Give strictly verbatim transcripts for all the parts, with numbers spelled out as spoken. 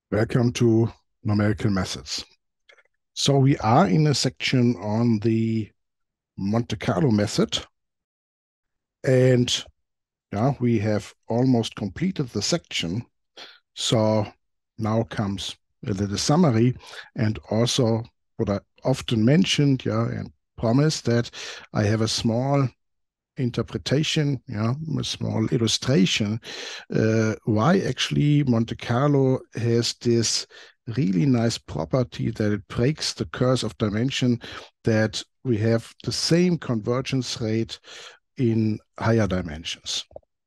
Welcome to Numerical Methods. So we are in a section on the Monte-Carlo method, and yeah, we have almost completed the section. So now comes a little summary, and also what I often mentioned, yeah, and promised that I have a small interpretation, yeah, a small illustration, uh, why actually Monte Carlo has this really nice property that it breaks the curse of dimension, that we have the same convergence rate in higher dimensions.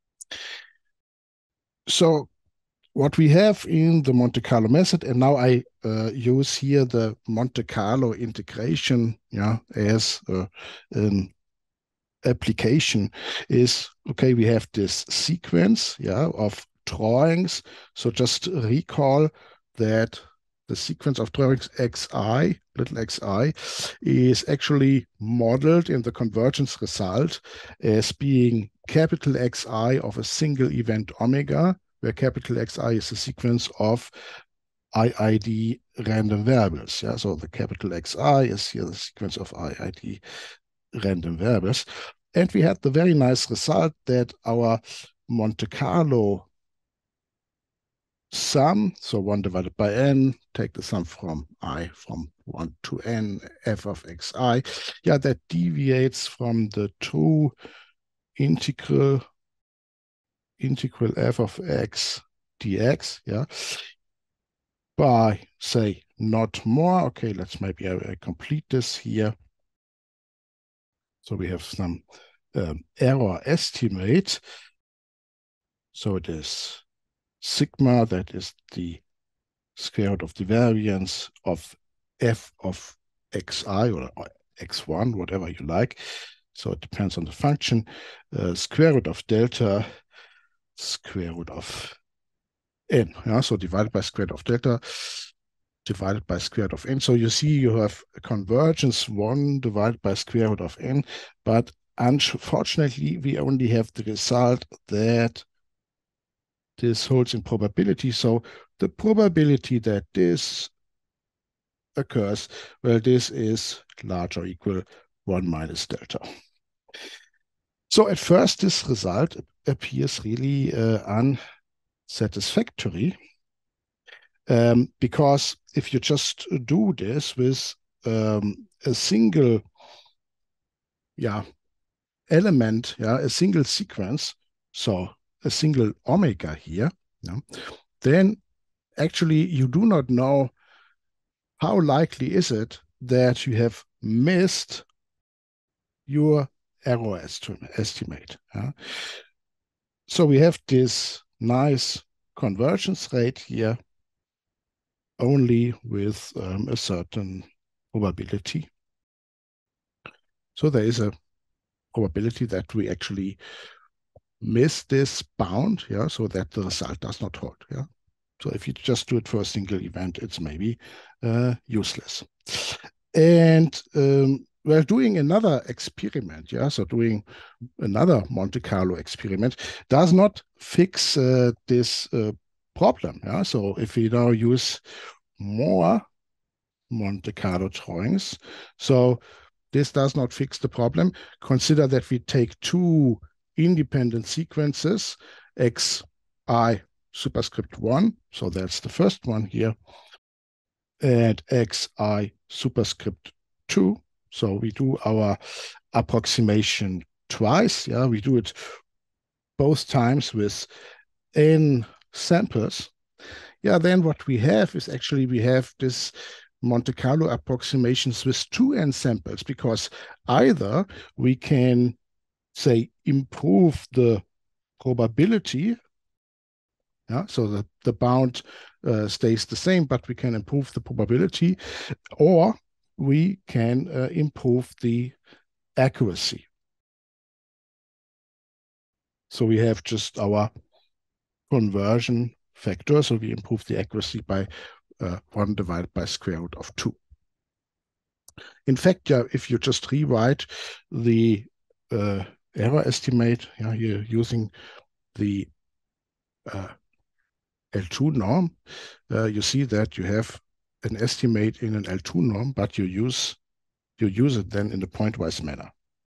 So what we have in the Monte Carlo method, and now I uh, use here the Monte Carlo integration, yeah, as uh, an application, is okay. We have this sequence, yeah, of drawings. So just recall that the sequence of drawings xi, little xi, is actually modeled in the convergence result as being capital Xi of a single event omega, where capital Xi is a sequence of I I D random variables. Yeah, so the capital Xi is here the sequence of I I D random variables. And we had the very nice result that our Monte Carlo sum, so one divided by n, take the sum from I from one to n, f of xi, yeah, that deviates from the true integral integral f of x dx, yeah, by, say, not more. Okay, let's maybe I, I complete this here. So we have some um, error estimate. So it is sigma, that is the square root of the variance of f of xi or x one, whatever you like. So it depends on the function. Uh, square root of delta, square root of n. Yeah, so divided by square root of delta, divided by square root of n. So you see you have a convergence one divided by square root of n, but unfortunately we only have the result that this holds in probability. So the probability that this occurs, well, this is larger or equal one minus delta. So at first, this result appears really uh, unsatisfactory, um, because if you just do this with um, a single, yeah, element, yeah, a single sequence, so a single omega here, yeah, then actually you do not know how likely is it that you have missed your error estimate. Yeah? So we have this nice convergence rate here only with um, a certain probability. So there is a probability that we actually miss this bound, yeah, so that the result does not hold. Yeah. So if you just do it for a single event, it's maybe uh, useless. And um, we're doing another experiment, yeah, so doing another Monte Carlo experiment does not fix uh, this uh, problem. Yeah, so if we now use more Monte Carlo drawings, so this does not fix the problem. Consider that we take two independent sequences, xi superscript one, so that's the first one here, and xi superscript two. So we do our approximation twice. Yeah, we do it both times with n samples. Yeah, then what we have is actually we have this Monte Carlo approximations with two n samples, because either we can, say, improve the probability, yeah, so the, the bound uh, stays the same, but we can improve the probability, or we can uh, improve the accuracy. So we have just our conversion factor, so we improve the accuracy by uh, one divided by square root of two. In fact, yeah, if you just rewrite the uh, error estimate, yeah, you're using the uh, L two norm, uh, you see that you have an estimate in an L two norm, but you use you use it then in a pointwise manner.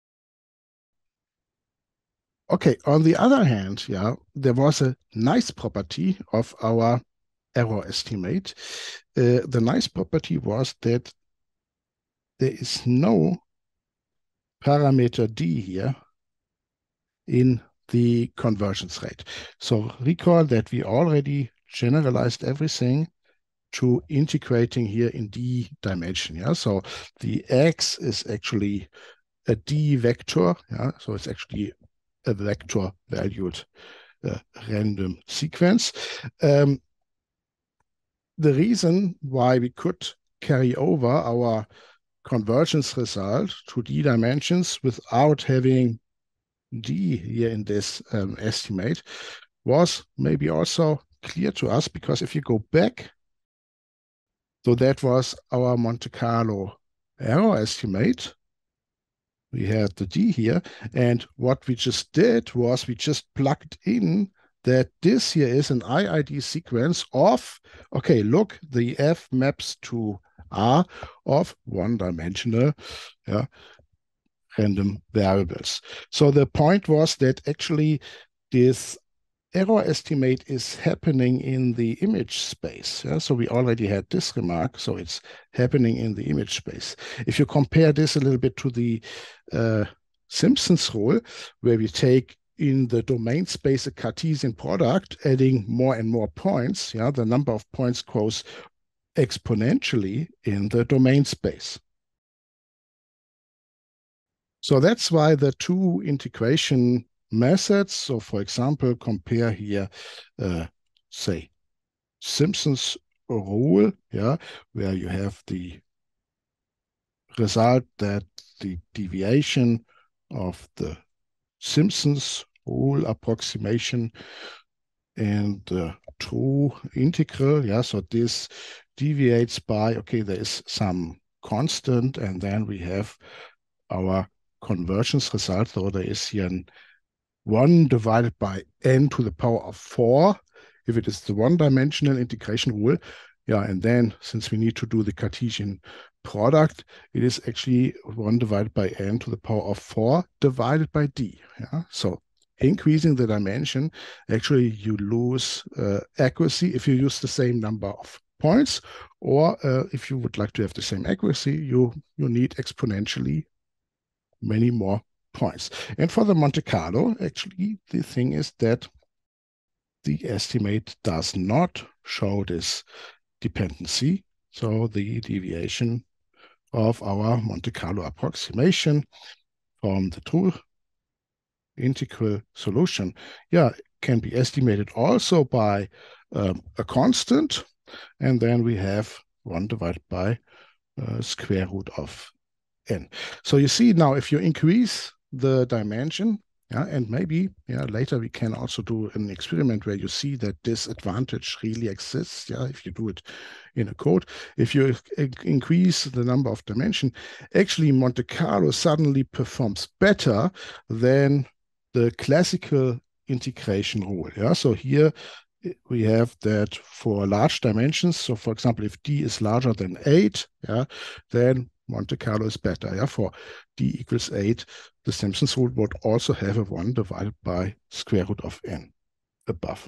Okay, on the other hand, yeah, there was a nice property of our error estimate. Uh, the nice property was that there is no parameter d here in the convergence rate. So recall that we already generalized everything to integrating here in d dimension. Yeah, so the x is actually a d vector. Yeah, so it's actually a vector valued uh, random sequence. Um, the reason why we could carry over our convergence result to d dimensions without having d here in this um, estimate was maybe also clear to us, because if you go back, so that was our Monte Carlo error estimate. We had the d here, and what we just did was we just plugged in that this here is an I I D sequence of, okay, look, the f maps to R of one-dimensional, yeah, random variables. So the point was that actually this error estimate is happening in the image space. Yeah? So we already had this remark, so it's happening in the image space. If you compare this a little bit to the uh, Simpson's rule, where we take in the domain space a Cartesian product, adding more and more points, yeah, the number of points grows exponentially in the domain space. So that's why the two integration methods, so for example, compare here, uh, say, Simpson's rule, yeah, where you have the result that the deviation of the Simpson's rule approximation and the true integral, yeah, so this deviates by, okay, there is some constant, and then we have our convergence result. So there is here an one divided by n to the power of four, if it is the one-dimensional integration rule. Yeah, and then since we need to do the Cartesian product, it is actually one divided by n to the power of four divided by d. Yeah, so increasing the dimension, actually you lose uh, accuracy if you use the same number of points, or uh, if you would like to have the same accuracy, you, you need exponentially many more points. And for the Monte Carlo, actually, the thing is that the estimate does not show this dependency. So the deviation of our Monte Carlo approximation from the true integral solution, yeah, can be estimated also by um, a constant. And then we have one divided by uh, square root of n. So you see now, if you increase the dimension, yeah, and maybe yeah, later we can also do an experiment where you see that this advantage really exists. Yeah, if you do it in a code, if you increase the number of dimension, actually Monte Carlo suddenly performs better than the classical integration rule. Yeah, so here we have that for large dimensions. So for example, if d is larger than eight, yeah, then Monte Carlo is better. Yeah, for d equals eight, the Simpson's rule would also have a one divided by square root of n above.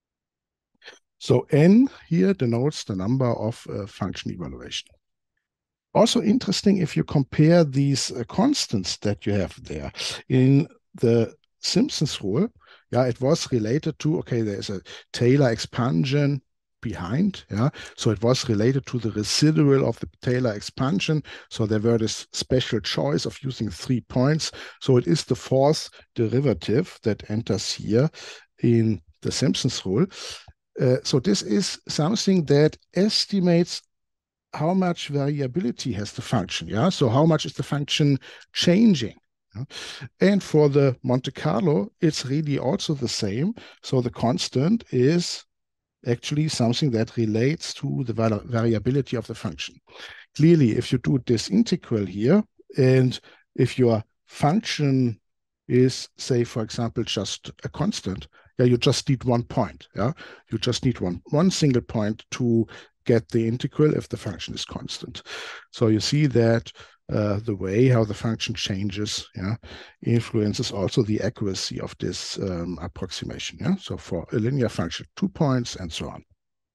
So n here denotes the number of uh, function evaluation. Also interesting if you compare these uh, constants that you have there. In the Simpson's rule, yeah, it was related to, okay, there's a Taylor expansion behind, yeah, so it was related to the residual of the Taylor expansion. So there were this special choice of using three points. So it is the fourth derivative that enters here in the Simpson's rule. Uh, so this is something that estimates how much variability has the function, yeah? So how much is the function changing? Yeah? And for the Monte Carlo, it's really also the same. So the constant is actually something that relates to the variability of the function. Clearly, if you do this integral here, and if your function is, say, for example, just a constant, Yeah, you just need one point. Yeah, you just need one one single point to get the integral if the function is constant. So you see that uh, the way how the function changes, yeah, influences also the accuracy of this um, approximation. Yeah, so for a linear function, two points and so on.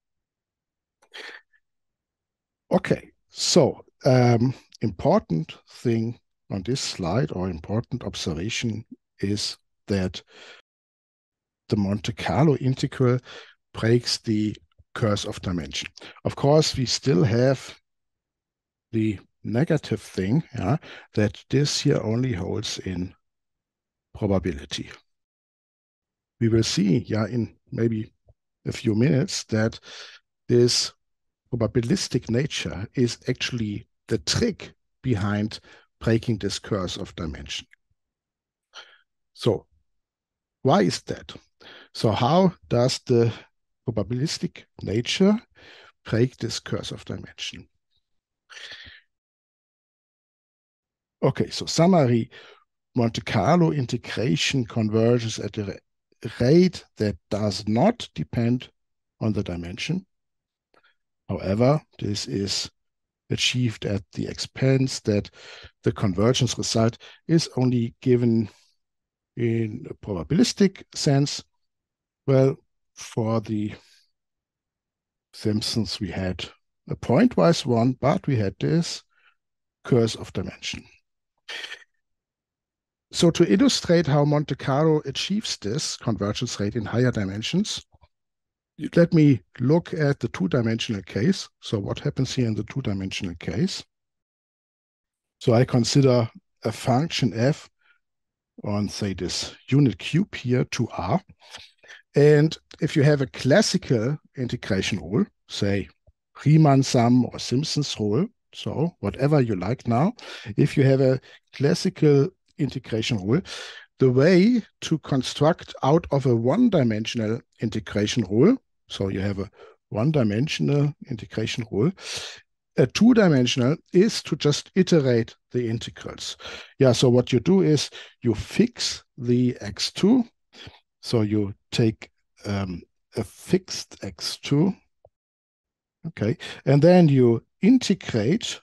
Okay, so um, important thing on this slide or important observation is that the Monte-Carlo integral breaks the curse of dimension. Of course, we still have the negative thing, yeah, that this here only holds in probability. We will see, yeah, in maybe a few minutes that this probabilistic nature is actually the trick behind breaking this curse of dimension. So why is that? So how does the probabilistic nature break this curse of dimension? Okay, so summary, Monte-Carlo integration converges at a rate that does not depend on the dimension. However, this is achieved at the expense that the convergence result is only given in a probabilistic sense. Well, for the Simpsons, we had a pointwise one, but we had this curse of dimension. So to illustrate how Monte-Carlo achieves this convergence rate in higher dimensions, let me look at the two-dimensional case. So what happens here in the two-dimensional case? So I consider a function f on, say, this unit cube here to R. And if you have a classical integration rule, say Riemann sum or Simpson's rule, so whatever you like now, if you have a classical integration rule, the way to construct out of a one-dimensional integration rule, so you have a one-dimensional integration rule, a two-dimensional is to just iterate the integrals. Yeah, so what you do is you fix the x two. So you take um, a fixed x two, okay, and then you integrate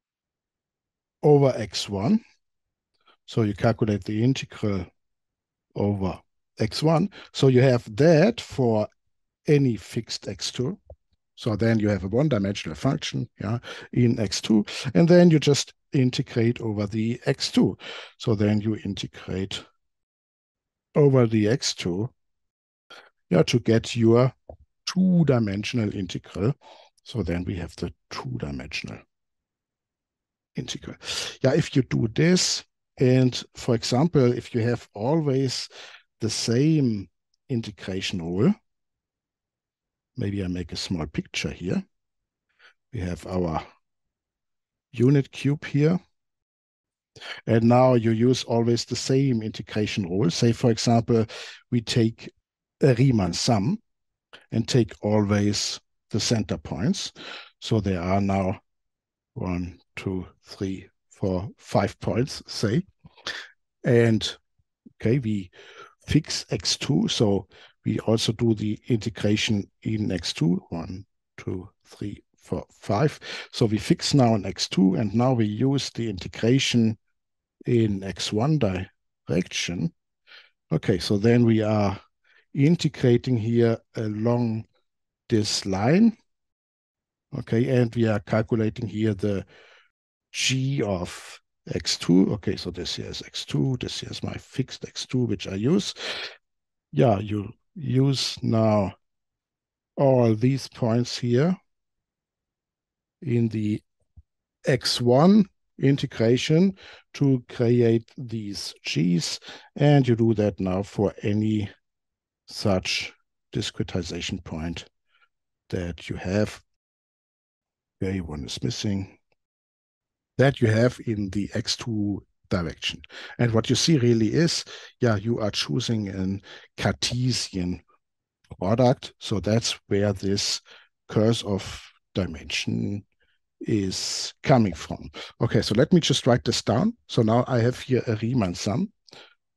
over x one. So you calculate the integral over x one. So you have that for any fixed x two. So then you have a one-dimensional function, yeah, in x two, and then you just integrate over the x two. So then you integrate over the x two, yeah, to get your two-dimensional integral. So then we have the two-dimensional integral. Yeah, if you do this, and for example, if you have always the same integration rule, maybe I make a small picture here. We have our unit cube here. And now you use always the same integration rule. Say, for example, we take a Riemann sum and take always the center points. So there are now one, two, three, four, five points, say. And okay, we fix x two. So we also do the integration in x two. One, two, three, four, five. So we fix now in x two, and now we use the integration in x one direction. Okay, so then we are integrating here along this line. Okay, and we are calculating here the g of x two. Okay, so this here is x two. This here is my fixed x two, which I use. Yeah, you use now all these points here in the x one integration to create these g's, and you do that now for any such discretization point that you have. Okay, one is missing. That you have in the x two direction. And what you see really is, yeah, you are choosing a Cartesian product. So that's where this curse of dimension is coming from. Okay, so let me just write this down. So now I have here a Riemann sum.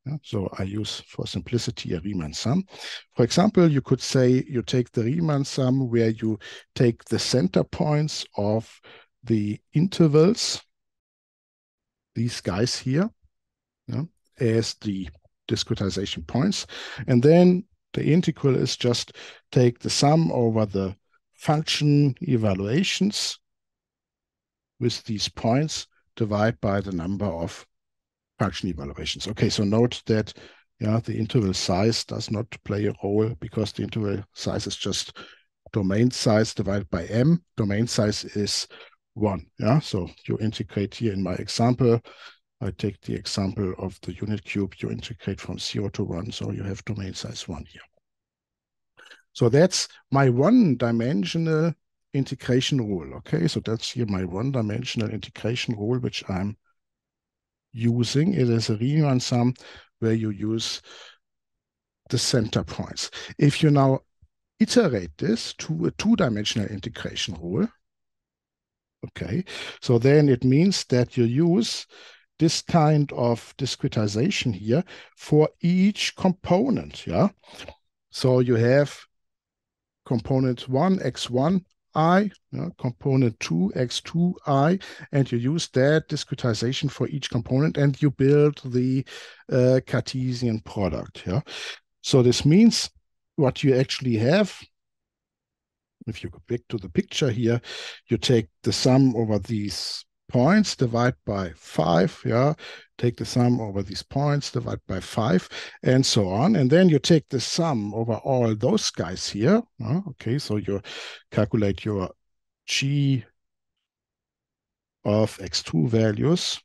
Yeah? So I use, for simplicity, a Riemann sum. For example, you could say you take the Riemann sum where you take the center points of the intervals, these guys here, yeah, as the discretization points. And then the integral is just take the sum over the function evaluations with these points, divide by the number of function evaluations. Okay, so note that yeah, the interval size does not play a role because the interval size is just domain size divided by m. Domain size is one. Yeah, so you integrate here in my example. I take the example of the unit cube, you integrate from zero to one, so you have domain size one here. So that's my one-dimensional integration rule. Okay, so that's here my one-dimensional integration rule, which I'm using. It is a Riemann sum where you use the center points. If you now iterate this to a two-dimensional integration rule, okay, so then it means that you use this kind of discretization here for each component, yeah? So you have component one, x one, I, yeah, component two, x two, I, and you use that discretization for each component and you build the uh, Cartesian product, yeah? So this means what you actually have, if you go back to the picture here, you take the sum over these points, divide by five, yeah, take the sum over these points, divide by five, and so on. And then you take the sum over all those guys here. Uh, okay, so you calculate your G of x two values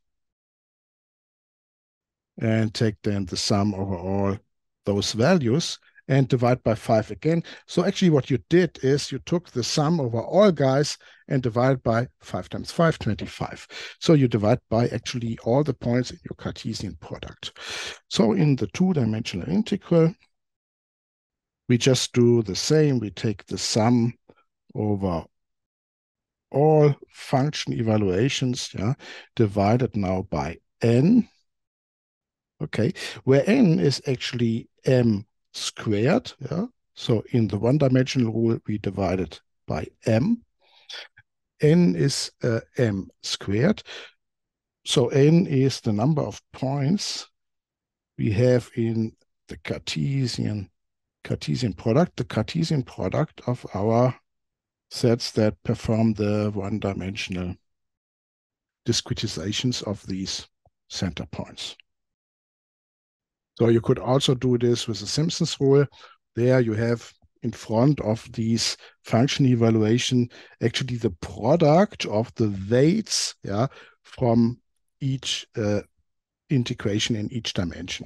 and take then the sum over all those values and divide by five again. So actually what you did is you took the sum over all guys and divide by five times five, twenty-five. So you divide by actually all the points in your Cartesian product. So in the two-dimensional integral, we just do the same. We take the sum over all function evaluations, yeah, divided now by n. Okay, where n is actually m squared, yeah. So in the one-dimensional rule, we divide it by m. N is uh, m squared. So n is the number of points we have in the Cartesian Cartesian product, the Cartesian product of our sets that perform the one-dimensional discretizations of these center points. So you could also do this with the Simpson's rule. There you have in front of these function evaluation actually the product of the weights, yeah, from each uh, integration in each dimension.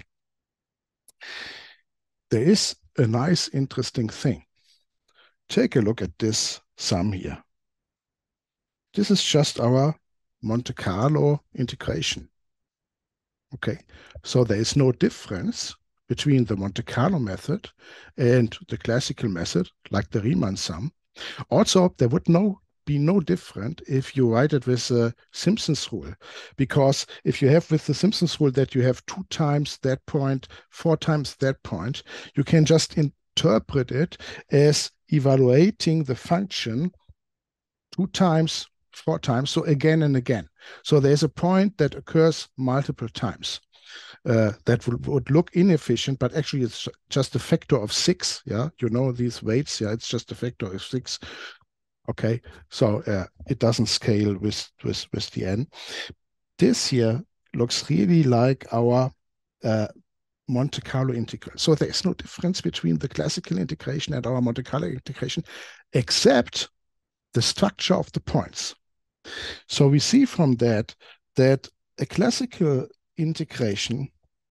There is a nice, interesting thing. Take a look at this sum here. This is just our Monte-Carlo integration. Okay, so there is no difference between the Monte-Carlo method and the classical method, like the Riemann sum. Also, there would no be no different if you write it with the Simpson's rule, because if you have with the Simpson's rule that you have two times that point, four times that point, you can just interpret it as evaluating the function two times, four times, so again and again. So there's a point that occurs multiple times. Uh, that would, would look inefficient, but actually it's just a factor of six. Yeah, you know these weights. Yeah, it's just a factor of six. Okay, so uh, it doesn't scale with with with the n. This here looks really like our uh, Monte-Carlo integral. So there is no difference between the classical integration and our Monte-Carlo integration, except the structure of the points. So we see from that that a classical integration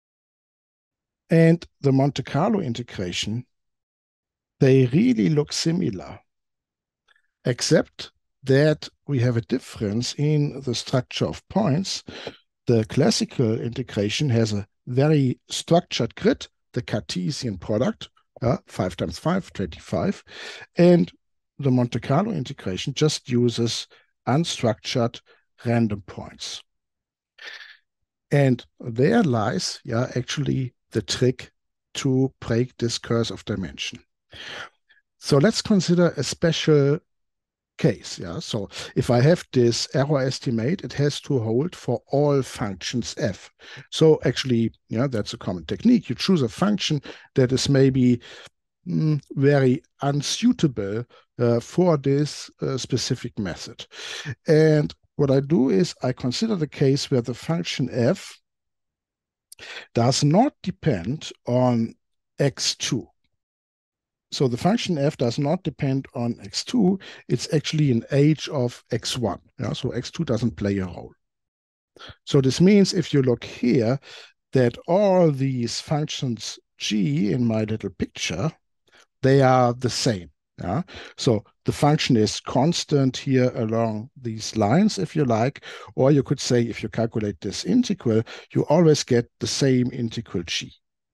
and the Monte-Carlo integration, they really look similar, except that we have a difference in the structure of points. The classical integration has a very structured grid, the Cartesian product, uh, five times five, twenty-five, and the Monte-Carlo integration just uses unstructured random points. And there lies, yeah, actually the trick to break this curse of dimension. So let's consider a special case. Yeah. So if I have this error estimate, it has to hold for all functions f. So actually, yeah, that's a common technique. You choose a function that is maybe mm, very unsuitable uh, for this uh, specific method. And what I do is I consider the case where the function f does not depend on x two. So the function f does not depend on x two. It's actually an age of x one. Yeah? So x two doesn't play a role. So this means if you look here, that all these functions g in my little picture, they are the same. Yeah? So the function is constant here along these lines, if you like, or you could say if you calculate this integral, you always get the same integral g.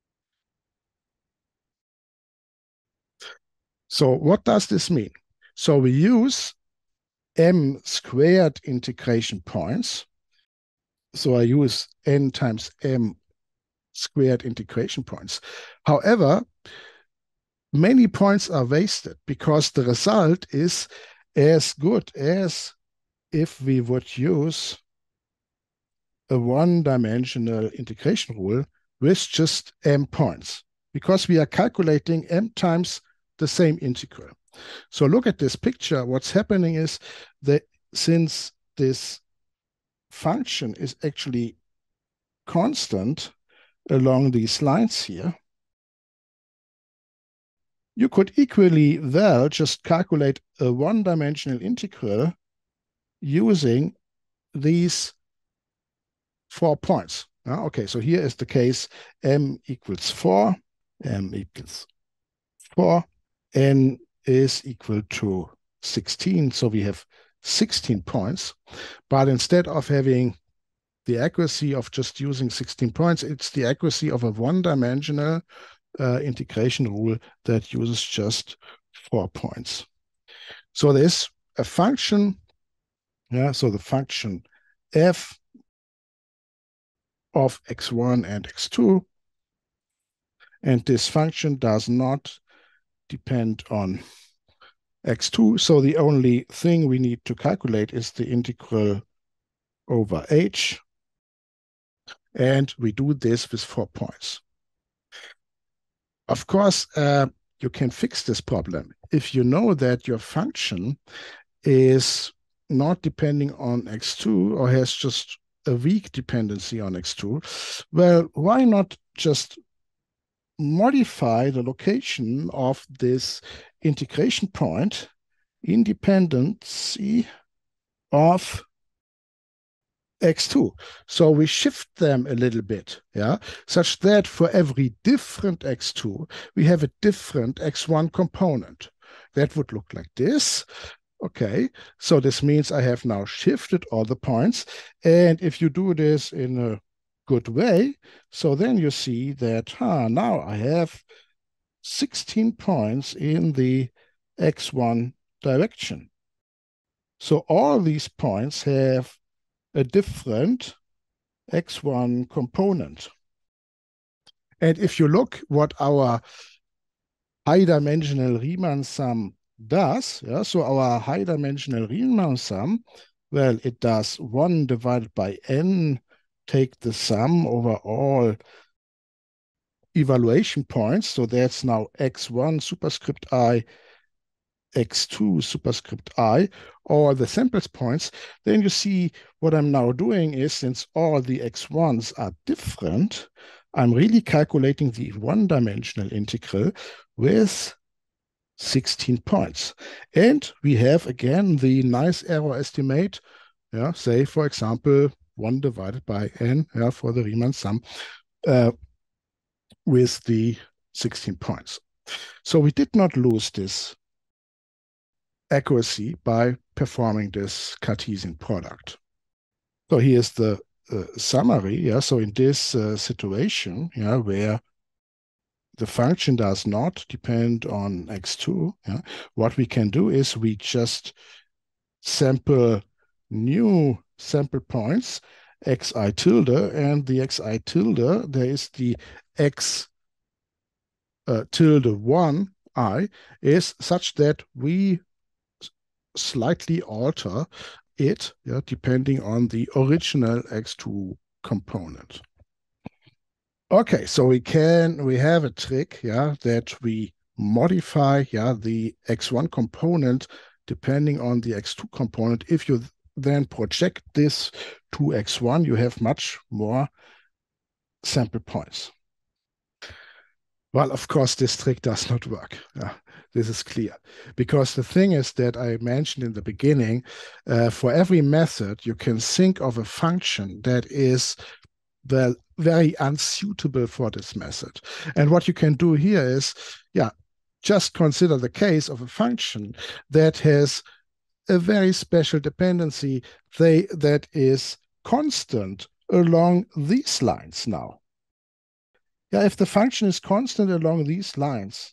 So what does this mean? So we use m squared integration points. So I use n times m squared integration points. However, many points are wasted because the result is as good as if we would use a one-dimensional integration rule with just m points, because we are calculating m times the same integral. So look at this picture. What's happening is that since this function is actually constant along these lines here, you could equally well just calculate a one-dimensional integral using these four points. Uh, okay, so here is the case m equals four, m equals four, n is equal to sixteen. So we have sixteen points. But instead of having the accuracy of just using sixteen points, it's the accuracy of a one-dimensional uh, integration rule that uses just four points. So there's a function, yeah, so the function f of x one and x two, and this function does not depend on x two. So the only thing we need to calculate is the integral over h. And we do this with four points. Of course, uh, you can fix this problem. If you know that your function is not depending on x two or has just a weak dependency on x two, well, why not just modify the location of this integration point in dependency of x two. So we shift them a little bit, yeah, such that for every different x two, we have a different x one component. That would look like this. Okay, so this means I have now shifted all the points. And if you do this in a good way, so then you see that, huh, now I have sixteen points in the x one direction. So all these points have a different x one component. And if you look what our high-dimensional Riemann sum does, yeah, so our high-dimensional Riemann sum, well, it does one divided by n, take the sum over all evaluation points. So that's now x one superscript I, x two superscript I, or the samples points. Then you see what I'm now doing is, since all the x ones are different, I'm really calculating the one-dimensional integral with sixteen points. And we have, again, the nice error estimate, yeah, say, for example, one divided by n, yeah, for the Riemann sum, uh, with the sixteen points. So we did not lose this accuracy by performing this Cartesian product. So here's the uh, summary. Yeah, so in this uh, situation, yeah, where the function does not depend on x two, yeah, what we can do is we just sample new sample points xi tilde, and the xi tilde, there is the x uh, tilde one I, is such that we slightly alter it, yeah, depending on the original x two component. Okay, so we can, we have a trick, yeah, that we modify, yeah, the x one component depending on the x two component. If you then project this to x one, you have much more sample points. Well, of course, this trick does not work. Yeah, this is clear. Because the thing is that I mentioned in the beginning, uh, for every method, you can think of a function that is well, very unsuitable for this method. And what you can do here is, yeah, just consider the case of a function that has a very special dependency they, that is constant along these lines now. Yeah, if the function is constant along these lines,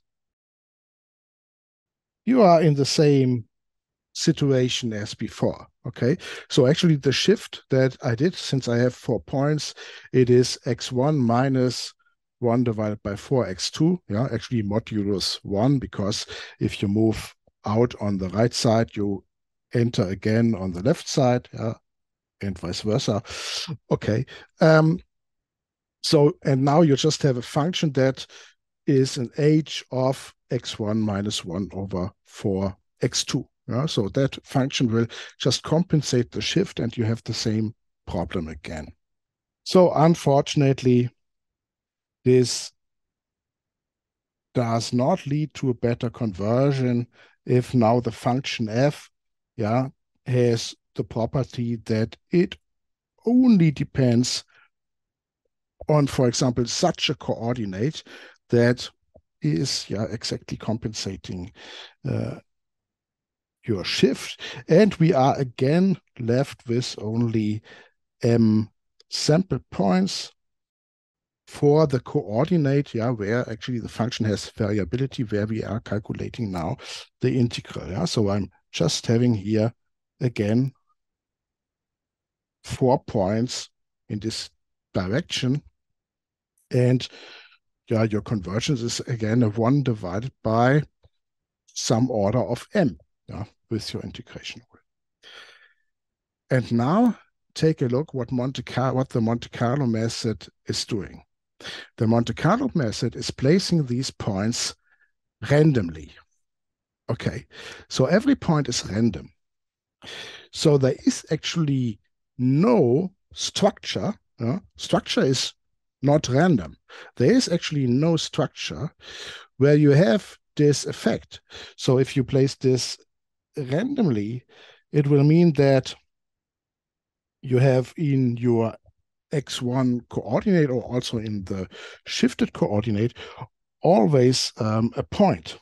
you are in the same situation as before. Okay, so actually the shift that I did, since I have four points, it is x one minus one divided by four x two. Yeah, actually modulus one, because if you move out on the right side, you enter again on the left side. Yeah, and vice versa. Okay. Um, so, and now you just have a function that is an h of x one minus one over four x two. Yeah? So that function will just compensate the shift and you have the same problem again. So unfortunately, this does not lead to a better conversion if now the function f, yeah, has the property that it only depends on, for example, such a coordinate that is, yeah, exactly compensating uh, your shift. And we are again left with only m sample points for the coordinate, yeah, where actually the function has variability, where we are calculating now the integral. Yeah? So I'm just having here again four points in this direction. And yeah, your convergence is again a one divided by some order of m, yeah, with your integration rule. And now take a look what Monte Carlo, what the Monte-Carlo method is doing. The Monte-Carlo method is placing these points randomly. Okay, so every point is random. So there is actually no structure. Uh, structure is not random. There is actually no structure where you have this effect. So if you place this randomly, it will mean that you have in your x one coordinate or also in the shifted coordinate always um, a point.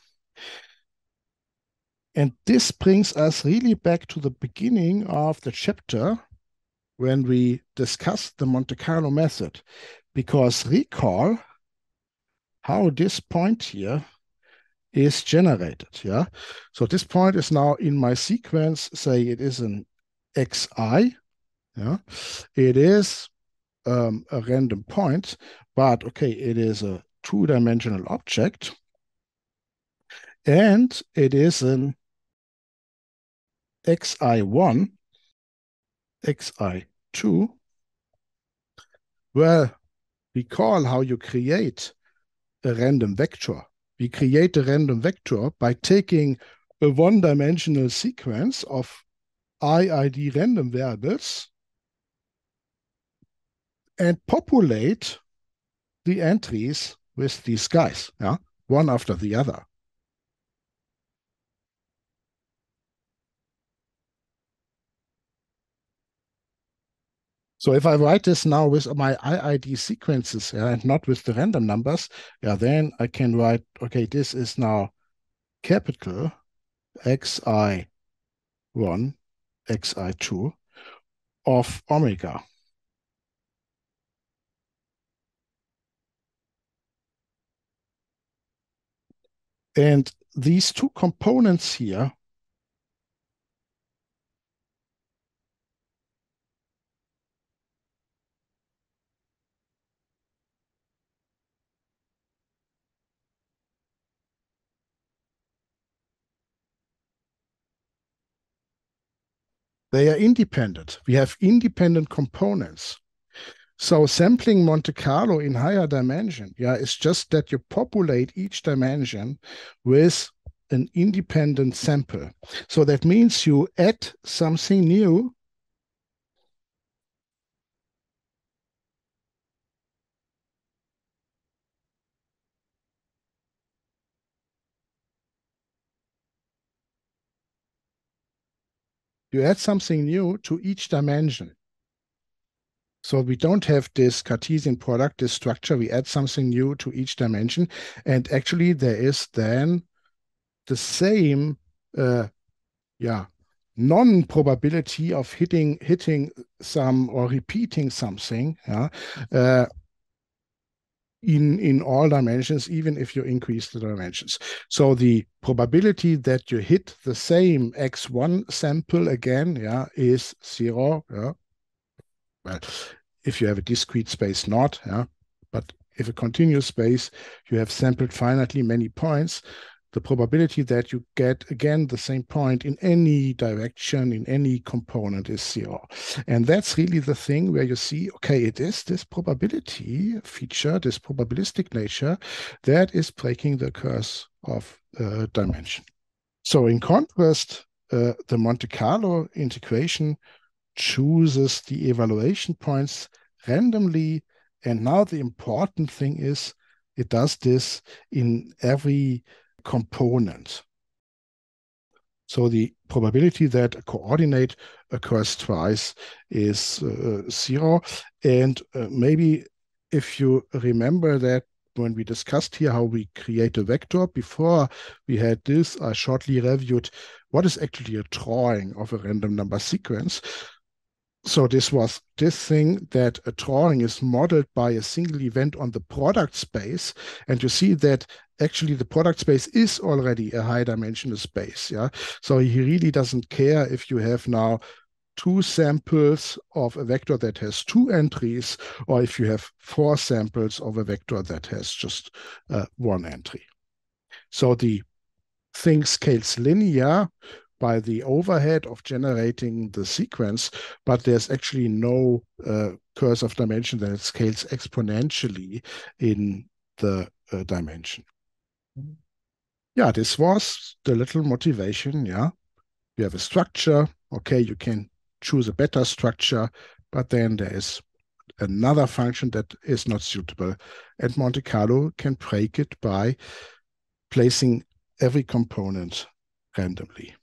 And this brings us really back to the beginning of the chapter when we discussed the Monte-Carlo method, because recall how this point here is generated. Yeah. So this point is now in my sequence, say it is an xi. Yeah. It is um, a random point, but okay, it is a two-dimensional object. And it is an x i one, x i two. Well, recall how you create a random vector. We create a random vector by taking a one-dimensional sequence of I I D random variables and populate the entries with these guys, yeah, one after the other. So if I write this now with my I I D sequences, yeah, and not with the random numbers, yeah, then I can write, okay, this is now capital X I one, X I two of omega. And these two components here They are independent. We have independent components. So sampling Monte Carlo in higher dimension, yeah, is just that you populate each dimension with an independent sample. So that means you add something new. You add something new to each dimension. So we don't have this Cartesian product, this structure. We add something new to each dimension. And actually there is then the same uh, yeah, non-probability of hitting hitting some or repeating something, yeah, uh, in in all dimensions, even if you increase the dimensions. So the probability that you hit the same x one sample again, yeah, is zero. Yeah. Well, if you have a discrete space, not, yeah. But if a continuous space, you have sampled finitely many points, the probability that you get again the same point in any direction, in any component is zero. And that's really the thing where you see, okay, it is this probability feature, this probabilistic nature, that is breaking the curse of uh, dimension. So in contrast, uh, the Monte Carlo integration chooses the evaluation points randomly. And now the important thing is it does this in every component. So the probability that a coordinate occurs twice is uh, zero. And uh, maybe if you remember that when we discussed here how we create a vector, before we had this, I shortly reviewed what is actually a drawing of a random number sequence. So this was this thing that a drawing is modeled by a single event on the product space. And you see that actually the product space is already a high dimensional space. Yeah. So he really doesn't care if you have now two samples of a vector that has two entries, or if you have four samples of a vector that has just uh, one entry. So the thing scales linear by the overhead of generating the sequence, but there's actually no uh, curse of dimension that it scales exponentially in the uh, dimension. Yeah, this was the little motivation. Yeah, you have a structure. Okay, you can choose a better structure, but then there is another function that is not suitable, and Monte Carlo can break it by placing every component randomly.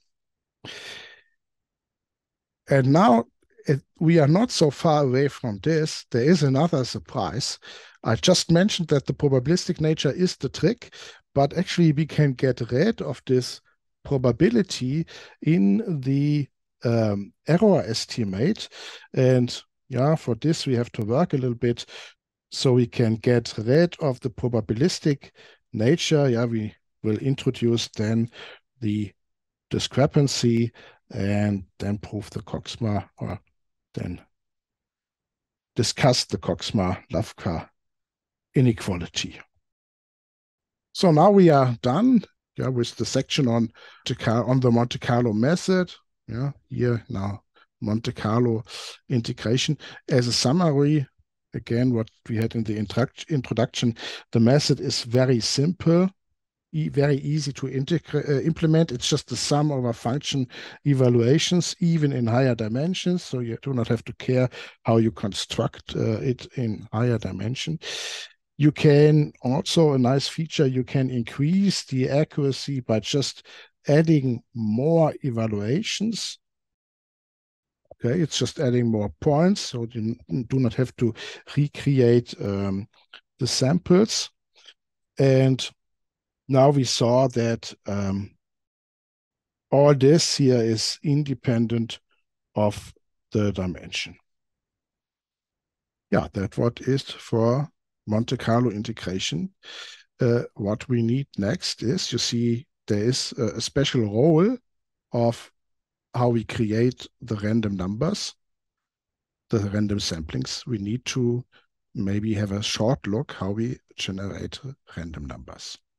And now it, we are not so far away from this. There is another surprise. I just mentioned that the probabilistic nature is the trick, but actually we can get rid of this probability in the um, error estimate. And yeah, for this we have to work a little bit. So we can get rid of the probabilistic nature. Yeah, we will introduce then the discrepancy and then prove the Coxma, or then discuss the Coxma-Lafka inequality. So now we are done, yeah, with the section on on the Monte Carlo method. Yeah, here now Monte Carlo integration. As a summary, again, what we had in the introduction, the method is very simple. E very easy to integrate, uh, implement. It's just the sum of our function evaluations, even in higher dimensions. So you do not have to care how you construct uh, it in higher dimension. You can also, a nice feature, you can increase the accuracy by just adding more evaluations. Okay, it's just adding more points. So you do not have to recreate um, the samples. And now we saw that um, all this here is independent of the dimension. Yeah, that's what is for Monte Carlo integration. Uh, what we need next is, you see, there is a, a special role of how we create the random numbers, the random samplings. We need to maybe have a short look how we generate random numbers.